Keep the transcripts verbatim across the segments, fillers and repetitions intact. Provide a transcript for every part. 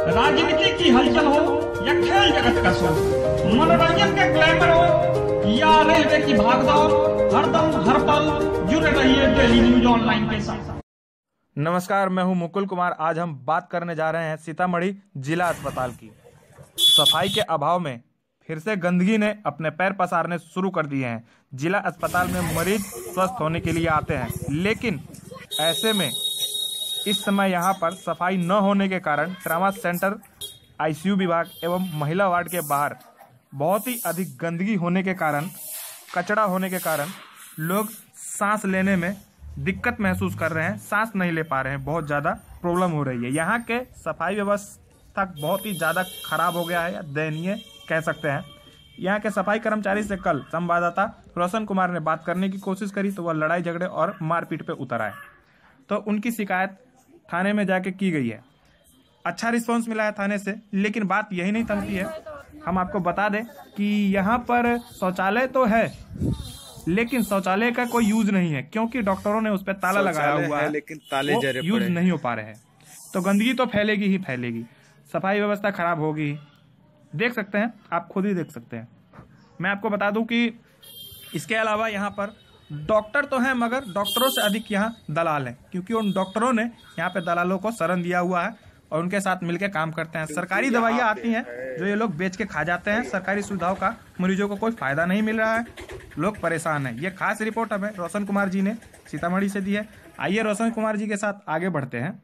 राजनीति की हलचल हो या खेल जगत का शो, मनोरंजन के ग्लैमर हो या रेलवे की भागदौड़, हरदम हर पल जुड़े रहिए डेली न्यूज ऑनलाइन के साथ। नमस्कार, मैं हूं मुकुल कुमार। आज हम बात करने जा रहे हैं सीतामढ़ी जिला अस्पताल की। सफाई के अभाव में फिर से गंदगी ने अपने पैर पसारने शुरू कर दिए हैं। जिला अस्पताल में मरीज स्वस्थ होने के लिए आते हैं, लेकिन ऐसे में इस समय यहां पर सफाई न होने के कारण ट्रामा सेंटर, आईसीयू विभाग एवं महिला वार्ड के बाहर बहुत ही अधिक गंदगी होने के कारण, कचरा होने के कारण लोग सांस लेने में दिक्कत महसूस कर रहे हैं, सांस नहीं ले पा रहे हैं, बहुत ज़्यादा प्रॉब्लम हो रही है। यहाँ के सफाई व्यवस्था बहुत ही ज़्यादा खराब हो गया है या दयनीय कह सकते हैं। यहाँ के सफाई कर्मचारी से कल संवाददाता रोशन कुमार ने बात करने की कोशिश करी तो वह लड़ाई झगड़े और मारपीट पे उतर आए। तो उनकी शिकायत थाने में जाके की गई है। अच्छा रिस्पांस मिला है थाने से, लेकिन बात यही नहीं थमती है। हम आपको बता दें कि यहाँ पर शौचालय तो है, लेकिन शौचालय का कोई यूज नहीं है, क्योंकि डॉक्टरों ने उस पर ताला लगाया हुआ है, है लेकिन ताले जरे यूज नहीं हो पा रहे हैं। तो गंदगी तो फैलेगी ही फैलेगी, सफाई व्यवस्था खराब होगी। देख सकते हैं, आप खुद ही देख सकते हैं। मैं आपको बता दूं कि इसके अलावा यहाँ पर डॉक्टर तो हैं, मगर डॉक्टरों से अधिक यहाँ दलाल हैं, क्योंकि उन डॉक्टरों ने यहाँ पे दलालों को शरण दिया हुआ है और उनके साथ मिलकर काम करते हैं। सरकारी दवाइयाँ आती हैं जो ये लोग बेच के खा जाते हैं। सरकारी सुविधाओं का मरीजों को कोई फायदा नहीं मिल रहा है, लोग परेशान हैं। ये खास रिपोर्ट हमें रोशन कुमार जी ने सीतामढ़ी से दी है। आइए रोशन कुमार जी के साथ आगे बढ़ते हैं।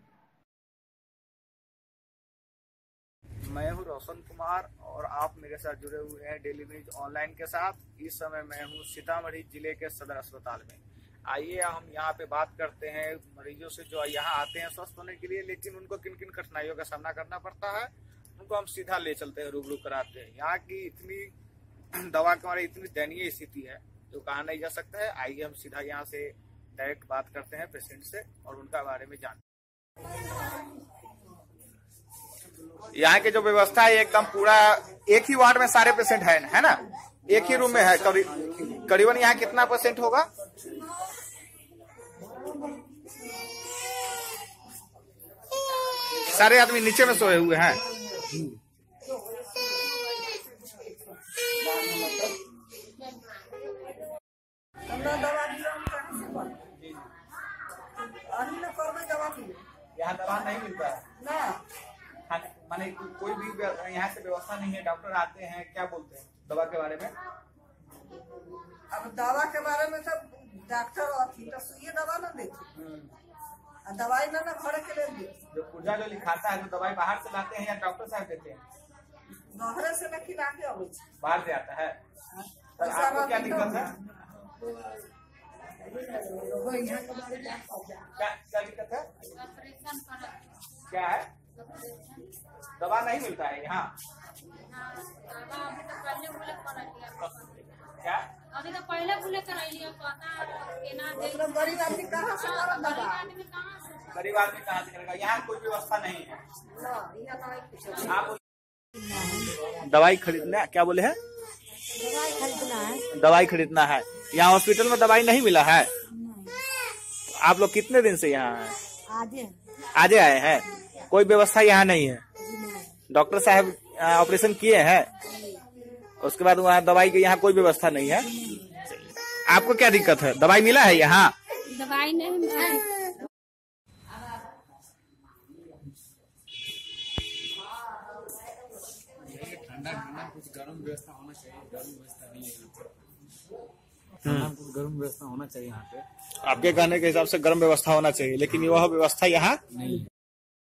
मैं हूं रोशन कुमार और आप मेरे साथ जुड़े हुए हैं डेली न्यूज ऑनलाइन के साथ। इस समय मैं हूं सीतामढ़ी जिले के सदर अस्पताल में। आइए हम यहाँ पे बात करते हैं मरीजों से जो यहाँ आते हैं स्वस्थ होने के लिए, लेकिन उनको किन किन कठिनाइयों का सामना करना पड़ता है, उनको हम सीधा ले चलते हैं, रूबरू कराते हैं। यहाँ की इतनी दवा के हमारी इतनी दयनीय स्थिति है जो कहा नहीं जा सकता है। आइए हम सीधा यहाँ से डायरेक्ट बात करते हैं पेशेंट से और उनका बारे में जानते हैं। यहाँ की जो व्यवस्था है एकदम पूरा एक ही वार्ड में सारे पेशेंट है, है ना, एक ही रूम में है। करीबन यहाँ कितना पेशेंट होगा? सारे आदमी नीचे में सोए हुए हैं। यहाँ दवा नहीं मिलता है ना, माने कोई भी यहाँ से व्यवस्था नहीं है। डॉक्टर आते हैं, क्या बोलते हैं दवा के बारे में? अब दवा के बारे में सब डॉक्टर अथी तो सुइए दवा ना देते, दवाई ना ना घर के ले दे। जो पूजा जो लिखाता है तो दवाई बाहर से लाते हैं या डॉक्टर साहब देते हैं? बाहर से लेके लाके आवे, बाहर से आता है। तो आपको क्या दिक्कत है? क्या क्या दिक्कत है? क्या है? दवा नहीं मिलता है यहाँ? क्या अभी तो पहले बोले गरीब आदमी कहाँ से गरीब आदमी कहाँ से करेगा? यहाँ कोई व्यवस्था नहीं है। आप दवाई खरीदना, क्या बोले हैं? दवाई खरीदना है। दवाई खरीदना है। यहाँ हॉस्पिटल में दवाई नहीं मिला है? आप लोग कितने दिन से यहाँ हैं? आजे आजे आए हैं। कोई व्यवस्था यहाँ नहीं है। डॉक्टर साहब ऑपरेशन किए हैं, उसके बाद वहाँ दवाई की यहाँ कोई व्यवस्था नहीं है। आपको क्या दिक्कत है? दवाई मिला है यहाँ? दवाई नहीं मिला है। ठंडा ठंडा कुछ गर्म व्यवस्था होना चाहिए। गर्म व्यवस्था नहीं है, कुछ गर्म व्यवस्था होना चाहिए यहाँ पे। आपके कहने के हिसाब से गर्म व्यवस्था होना चाहिए, लेकिन वह व्यवस्था यहाँ नहीं है।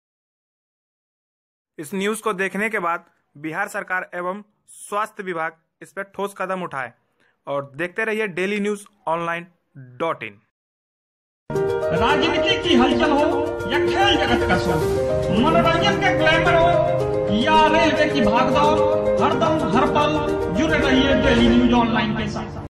इस न्यूज को देखने के बाद बिहार सरकार एवं स्वास्थ्य विभाग इस पर ठोस कदम उठाए और देखते रहिए daily news online dot in. राजनीति की हलचल हो या खेल जगत का शो, मनोरंजन के ग्लैमर हो या रेलवे की भागदौड़, हरदम हर पल जुड़े रहिए डेली न्यूज ऑनलाइन के साथ।